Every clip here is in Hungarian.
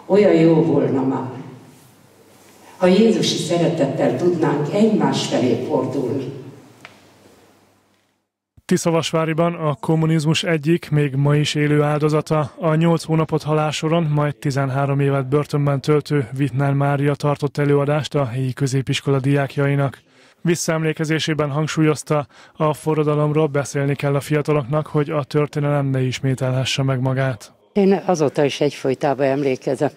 Olyan jó volna már, ha jézusi szeretettel tudnánk egymás felé fordulni. Tiszavasváriban a kommunizmus egyik, még ma is élő áldozata, a 8 hónapot halálsoron, majd 13 évet börtönben töltő Wittner Mária tartott előadást a helyi középiskola diákjainak. Visszaemlékezésében hangsúlyozta, a forradalomról beszélni kell a fiataloknak, hogy a történelem ne ismételhesse meg magát. Én azóta is egyfolytában emlékezem,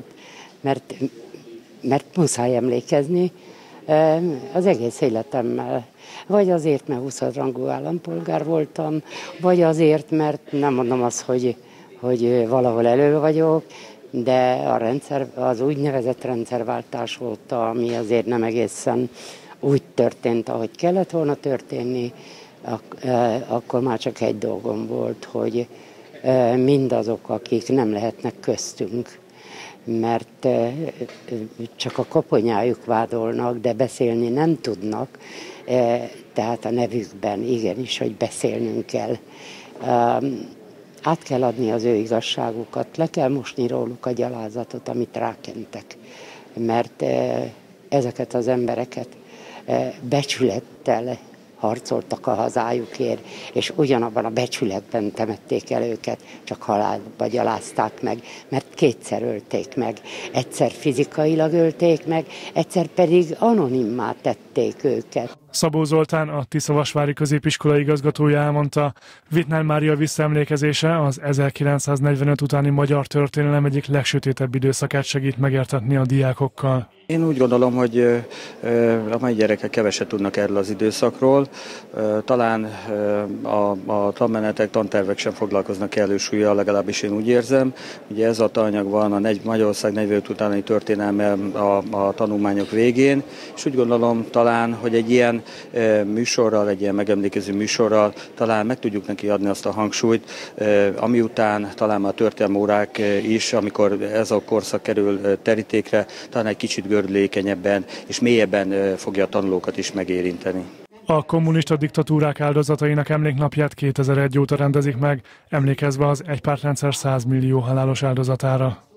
mert muszáj emlékezni az egész életemmel. Vagy azért, mert 20-rangú állampolgár voltam, vagy azért, mert nem mondom azt, hogy valahol elő vagyok, de az úgynevezett rendszerváltás óta, ami azért nem egészen úgy történt, ahogy kellett volna történni, akkor már csak egy dolgom volt, hogy mindazok, akik nem lehetnek köztünk, mert csak a koponyájuk vádolnak, de beszélni nem tudnak, tehát a nevükben igenis, hogy beszélnünk kell. Át kell adni az ő igazságukat, le kell mosni róluk a gyalázatot, amit rákentek, mert ezeket az embereket becsülettel harcoltak a hazájukért, és ugyanabban a becsületben temették el őket, csak halálba gyalázták meg, mert kétszer ölték meg. Egyszer fizikailag ölték meg, egyszer pedig anonimmá tették őket. Szabó Zoltán, a Tiszavasvári középiskola igazgatója elmondta, Wittner Mária visszaemlékezése az 1945 utáni magyar történelem egyik legsötétebb időszakát segít megértetni a diákokkal. Én úgy gondolom, hogy a mai gyerekek keveset tudnak erről az időszakról. Talán a tanmenetek, tantervek sem foglalkoznak kellő súllyal, legalábbis én úgy érzem. Ugye ez a tananyag van a Magyarország 45 utáni történelme a tanulmányok végén, és úgy gondolom talán, hogy egy ilyen műsorral, egy ilyen megemlékező műsorral talán meg tudjuk neki adni azt a hangsúlyt, ami után talán a történelmi órák is, amikor ez a korszak kerül terítékre, talán egy kicsit gördülékenyebben és mélyebben fogja a tanulókat is megérinteni. A kommunista diktatúrák áldozatainak emléknapját 2001 óta rendezik meg, emlékezve az egypártrendszer 100 millió halálos áldozatára.